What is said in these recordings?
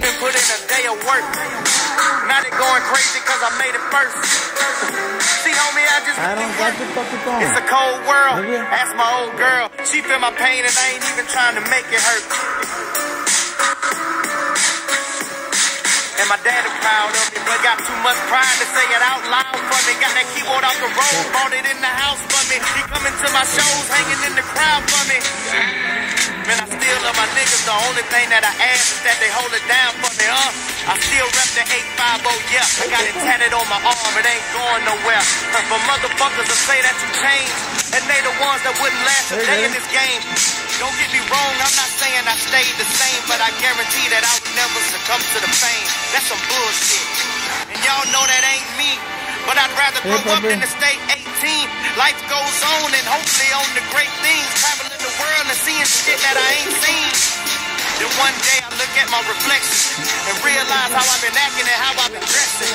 and put in a day of work. Now they going crazy cause I made it first. See, homie, I just it's a cold world. Ask my old girl. She feel my pain and I ain't even trying to make it hurt. And my daddy proud of me, but got too much pride to say it out loud for me. Got that keyboard off the road, bought it in the house for me. He coming to my shows, hanging in the crowd for me. Man, I still love my niggas. The only thing that I ask is that they hold it down for me, I still rep the 850, yeah. I got it tatted on my arm, it ain't going nowhere. But motherfuckers will say that you changed, and they the ones that wouldn't last a day in this game. Don't get me wrong, I'm not saying I stayed the same, but I guarantee that I would never succumb to the fame. That's some bullshit. And y'all know that ain't me, but I'd rather grow up than to stay 18. Life goes on and hopefully on the great things, traveling the world and seeing shit that I ain't seen. Then one day I look at my reflection and realize how I've been acting and how I've been dressing.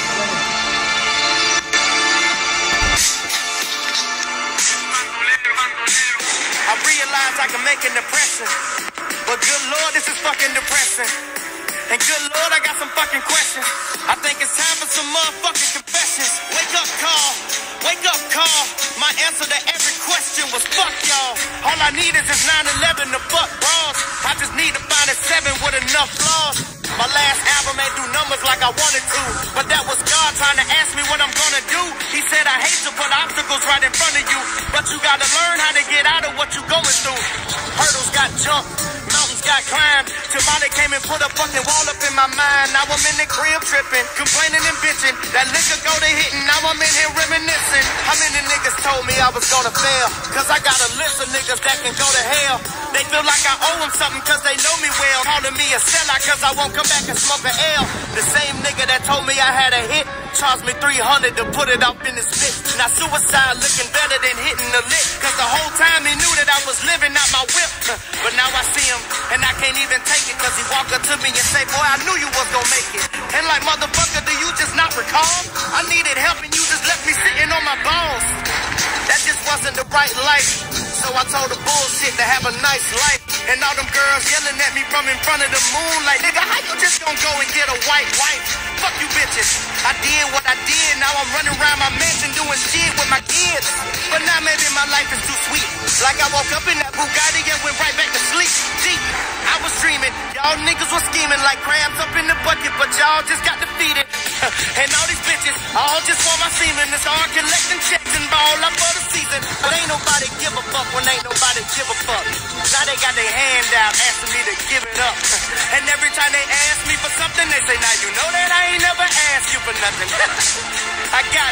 I realize I can make an impression, but good Lord, this is fucking depressing. And good Lord, I got some fucking questions. I think it's time for some motherfucking confessions. Wake up call, wake up call. My answer to every question was fuck y'all. All I need is this 911 to fuck bras. I just need to find a 7 with enough flaws. My last album ain't do numbers like I wanted to, but that was God trying to ask me what I'm gonna do. He said I hate to put obstacles right in front of you, but you gotta learn how to get out of what you going through. Hurdles got jumped, mountains got climbed, till Molly came and put a fucking wall up in my mind. Now I'm in the crib tripping, complaining and bitching. That liquor go to hitting, now I'm in here reminiscing. How many niggas told me I was gonna fail? Cause I got a list of niggas that can go to hell. They feel like I owe them something cause they know me well. Calling me a sellout cause I won't come back and smoke an L. The same nigga that told me I had a hit charged me $300 to put it up in his spit. Now suicide looking better than hitting the lick, cause the whole time he knew that I was living out my whip. But now I see him and I can't even take it, cause he walked up to me and say, boy, I knew you was gonna make it. And like, motherfucker, do you just not recall? I needed help and you just left me sitting on my balls. That just wasn't the right life. So I told the bullshit to have a nice life. And all them girls yelling at me from in front of the moon like, nigga, how you just gonna go and get a white wife? Fuck you bitches. I did what I did, now I'm running around my mansion doing shit with my kids. But now maybe my life is too sweet. Like I woke up in that Bugatti and went right back to sleep. Deep, I was dreaming, y'all niggas was scheming like crabs up in the bucket, but y'all just got defeated. And all these bitches, all just want my semen. It's all collecting checks and ball up for the season. But ain't nobody give a fuck when ain't nobody give a fuck. Now they got their hand out asking me to give it up. And every time they ask me for something, they say, now you know that I ain't never asked you for nothing. I got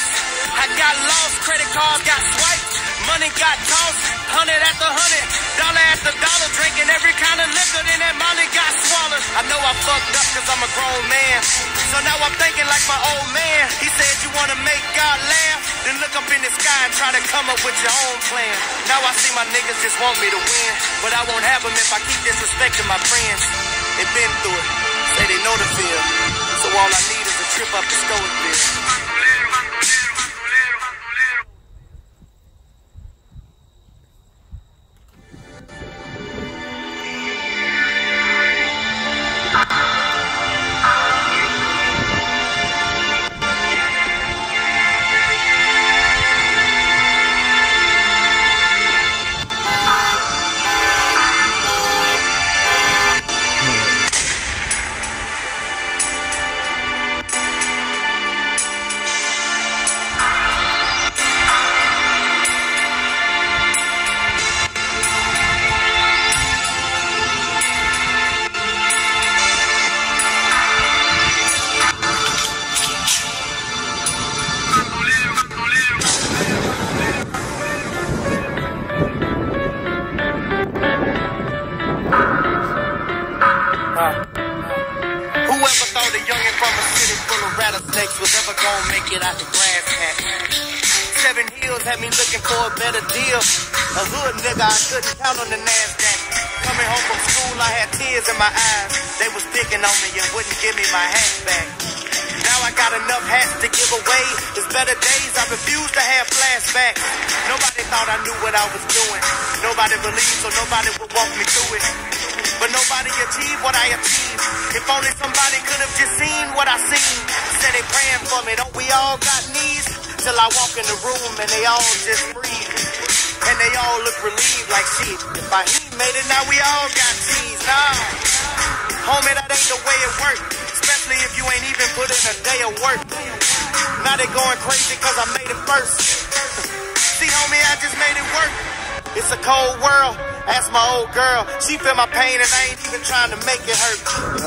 lost, credit cards got swiped, money got tossed, 100 after 100, dollar after dollar, drinking every kind of liquor, then that money got swallowed. I know I fucked up cause I'm a grown man, so now I'm thinking like my old man. He said you wanna make God laugh, then look up in the sky and try to come up with your own plan. Now I see my niggas just want me to win, but I won't have them if I keep disrespecting my friends. They been through it, say they know the feel, so all I need is a trip up the stoic bill. Whoever thought a youngin' from a city full of rattlesnakes was ever gonna make it out the grass hat? 7 Hills had me looking for a better deal. A hood nigga, I couldn't count on the NASDAQ. Coming home from school, I had tears in my eyes. They was picking on me and wouldn't give me my hat back. Now I got enough hats to give away. It's better days, I refuse to have flashbacks. Nobody thought I knew what I was doing. Nobody believed, so nobody would walk me through it. but nobody achieved what I achieved. If only somebody could have just seen what I seen. Said they praying for me, don't we all got needs? Till I walk in the room and they all just breathe. And they all look relieved like shit. If I made it, now we all got cheese. Nah, homie, that ain't the way it works. Especially if you ain't even put in a day of work. Now they going crazy cause I made it first. See, homie, I just made it work. It's a cold world. Ask my old girl. She feel my pain and I ain't even trying to make it hurt.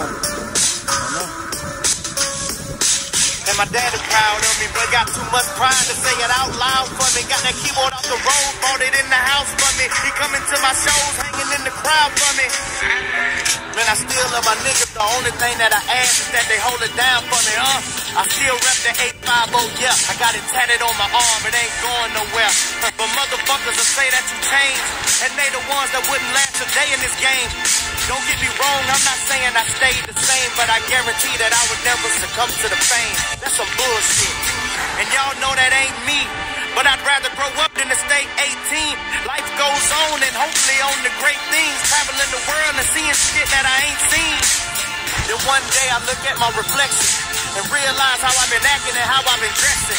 And my dad is proud of me, but got too much pride to say it out loud for me. Got that keyboard off the road, bought it in the house for me. He coming to my shows, hanging in the crowd for me. Man, I still love my niggas. The only thing that I ask is that they hold it down for me, I still rep the 850, yeah. I got it tatted on my arm, it ain't going nowhere. But motherfuckers will say that you changed, and they the ones that wouldn't last a day in this game. Don't get me wrong, I'm not saying I stayed the same, but I guarantee that I would never succumb to the fame. That's some bullshit. And y'all know that ain't me. But I'd rather grow up than to stay 18. Life goes on and hopefully on the great things. Traveling the world and seeing shit that I ain't seen. Then one day I look at my reflection and realize how I've been acting and how I've been dressing.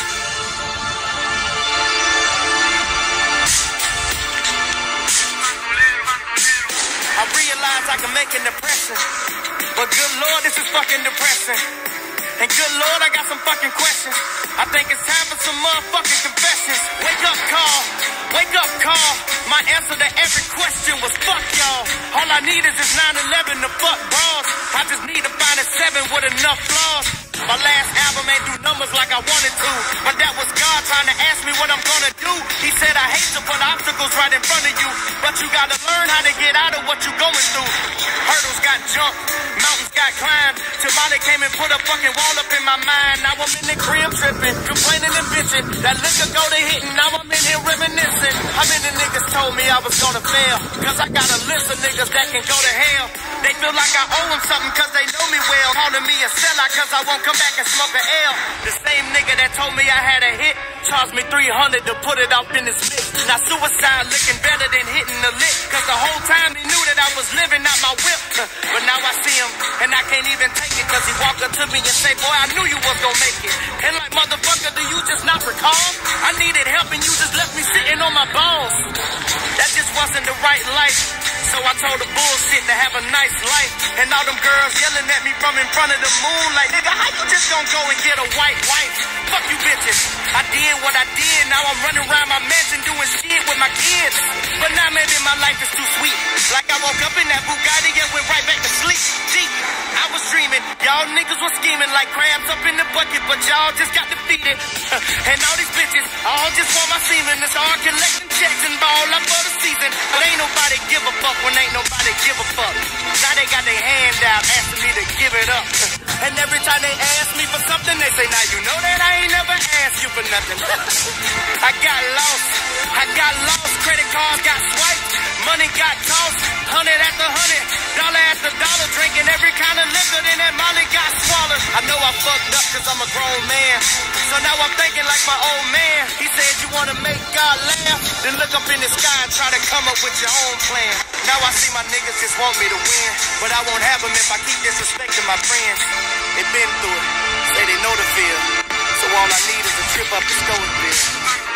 I realize I can make an impression, but good Lord, this is fucking depressing. And good Lord, I got some fucking questions. I think it's time for some motherfucking confessions. Wake up call, wake up call. My answer to every question was fuck y'all. All I need is this 911 to fuck bras. I just need to find a 7 with enough flaws. My last album ain't do numbers like I wanted to, but that was God trying to ask me what I'm gonna do. He said I hate to put obstacles right in front of you, but you gotta learn how to get out of what you going through. Hurdles got jumped, mountains got climbed, till Molly came and put a fucking wall up in my mind. Now I'm in the crib tripping, complaining and bitching. That liquor go to hitting, now I'm in here reminiscing. How many niggas told me I was gonna fail? Cause I got a list of niggas that can go to hell. They feel like I owe them something cause they know me well. Calling me a sellout cause I won't come back and smoke an L. The same nigga that told me I had a hit charged me $300 to put it off in this mix. Now suicide looking better than hitting the lick, cause the whole time he knew that I was living out my whip. But now I see him and I can't even take it, cause he walked up to me and say, boy, I knew you was gonna make it. And like, motherfucker, do you just not recall? I needed help and you just left me sitting on my balls. That just wasn't the right life. So I told the bullshit to have a nice life. And all them girls yelling at me from in front of the moon like, nigga, how you just gonna go and get a white wife? Fuck you bitches. I did what I did, now I'm running around my mansion doing shit with my kids. But now maybe my life is too sweet. Like I woke up in that Bugatti and went right back to sleep. Gee, I was dreaming, y'all niggas was scheming like crabs up in the bucket, but y'all just got defeated. And all these bitches all just want my semen. It's all collecting checks and ball up for the season. But ain't nobody give a fuck when ain't nobody give a fuck. Now they got their hand out asking me to give it up. And every time they ask me for something, they say, now you know that I ain't never asked you for nothing. I got lost, credit cards got swiped, money got tossed, 100 after 100, dollar after dollar, drinking every kind of liquor, then that Molly got swallowed. I know I fucked up cause I'm a grown man, so now I'm thinking like my old man. He said you wanna make God laugh, then look up in the sky and try to come up with your own plan. Now I see my niggas just want me to win, but I won't have them if I keep disrespecting my friends. They been through it, say they know the feel, so all I need is a trip up the Stoic bill.